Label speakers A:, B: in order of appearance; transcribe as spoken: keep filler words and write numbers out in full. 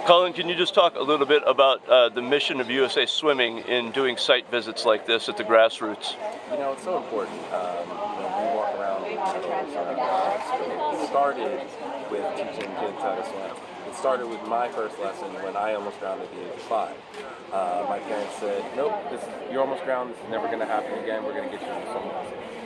A: Cullen, can you just talk a little bit about uh, the mission of U S A Swimming in doing site visits like this at the grassroots?
B: You know, it's so important. Um, you know, we walk around, you know, it started with teaching kids how to swim. It started with my first lesson when I almost drowned at the age of five. Uh, my parents said, nope, this, you're almost drowned, this is never going to happen again, we're going to get you into swimming lesson.